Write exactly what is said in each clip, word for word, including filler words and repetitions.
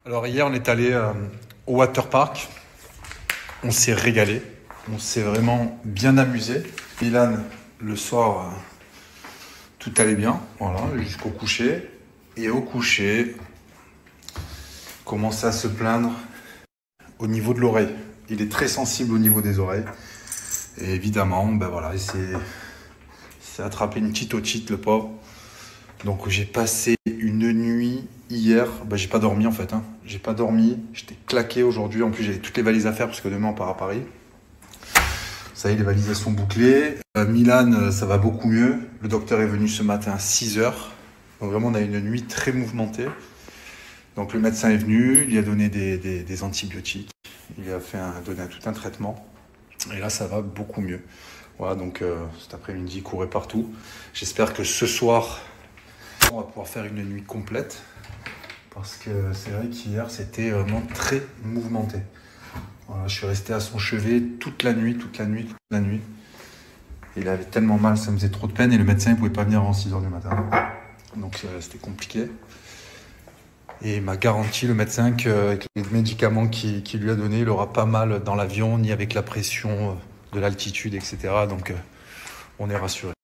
Alors hier, on est allé euh, au waterpark. On s'est régalé. On s'est vraiment bien amusé. Milan, le soir, euh, tout allait bien. Voilà, jusqu'au coucher. Et au coucher, commençait à se plaindre au niveau de l'oreille. Il est très sensible au niveau des oreilles. Et évidemment, ben voilà, il s'est, il s'est attrapé une petite otite, le pauvre. Donc j'ai passé une nuit hier, ben, j'ai pas dormi en fait, hein. J'ai pas dormi, j'étais claqué aujourd'hui, en plus j'avais toutes les valises à faire parce que demain on part à Paris. Ça y est, les valises elles sont bouclées. Euh, Milan, ça va beaucoup mieux. Le docteur est venu ce matin à six heures. Donc vraiment on a une nuit très mouvementée. Donc le médecin est venu, il lui a donné des, des, des antibiotiques, il lui a fait un, donné tout un traitement. Et là ça va beaucoup mieux. Voilà, donc euh, cet après-midi il courait partout. J'espère que ce soir, on va pouvoir faire une nuit complète parce que c'est vrai qu'hier c'était vraiment très mouvementé. Voilà, je suis resté à son chevet toute la nuit, toute la nuit, toute la nuit. Il avait tellement mal, ça me faisait trop de peine et le médecin ne pouvait pas venir avant six heures du matin. Donc euh, c'était compliqué. Et il m'a garanti, le médecin, qu'avec les médicaments qu'il qui lui a donnés, il n'aura pas mal dans l'avion, ni avec la pression de l'altitude, et cetera. Donc euh, on est rassuré.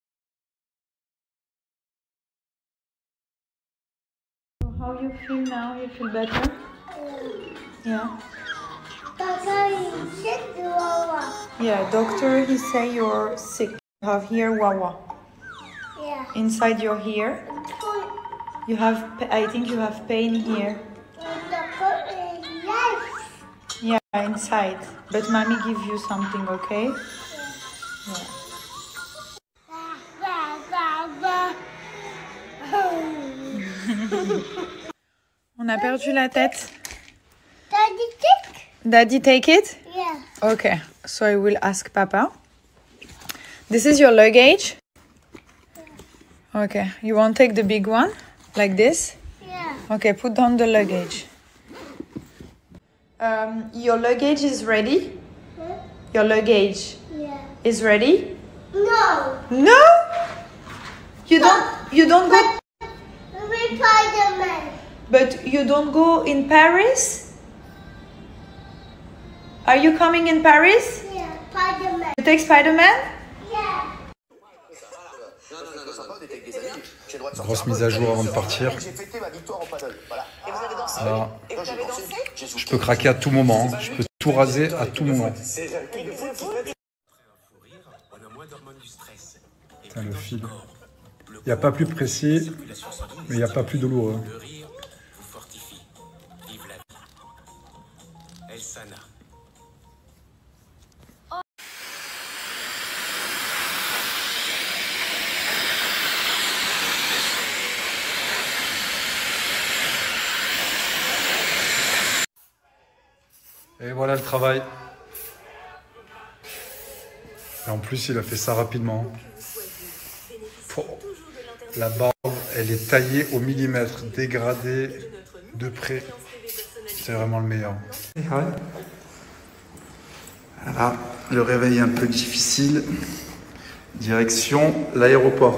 How you feel now? You feel better? Yeah. Yeah, doctor, he say you're sick. You have here wawa. Yeah. Inside your ear. You have, I think you have pain here. Yeah, inside. But mommy give you something, okay? Yeah. On a perdu la tête. Daddy, take? Daddy, take it? Yeah. Okay, so I will ask Papa. This is your luggage? Okay, you want to take the big one? Like this? Yeah. Okay, put down the luggage. Um, your luggage is ready? Huh? Your luggage Yeah. is ready? No. No? You don't, you don't go, We Spider-Man. but you don't go in Paris? Are you coming in Paris? Yeah. Spider-Man. You take Spider-Man? Yeah. Grosse mise à jour avant de partir. Là, je peux craquer à tout moment, je peux tout raser à tout moment. Putain, le fil. Il n'y a pas plus précis, mais il n'y a pas plus douloureux. Et voilà le travail. Et en plus, il a fait ça rapidement. Oh, la barbe, elle est taillée au millimètre, dégradée de près. C'est vraiment le meilleur. Voilà, le réveil est un peu difficile. Direction l'aéroport.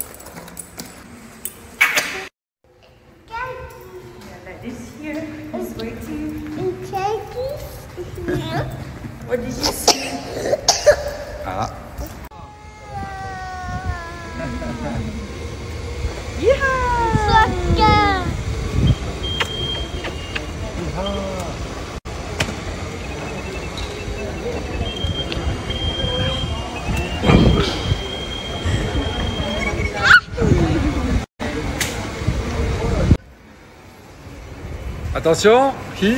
What did you see? Ah. Yeah! Attention, qui?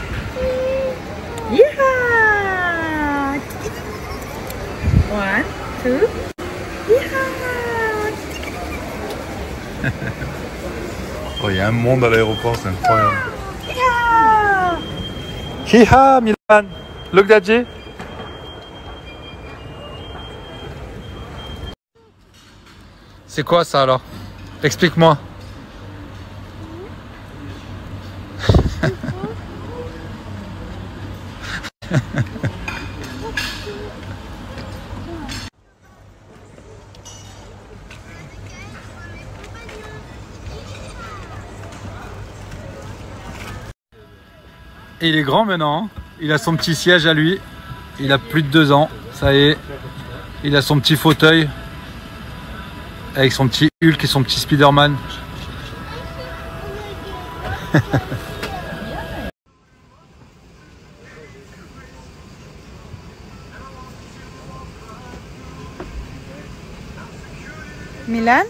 Yeah! One, two, yeah! Oh, il y a un monde à l'aéroport, c'est incroyable. Yeah! Hiha, Milan! Look, Daddy! C'est quoi ça alors? Explique-moi. Et il est grand maintenant. Il a son petit siège à lui. Il a plus de deux ans. Ça y est. Il a son petit fauteuil. Avec son petit Hulk et son petit Spider-Man. Milan?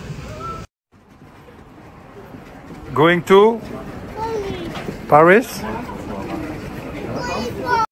Going to Paris?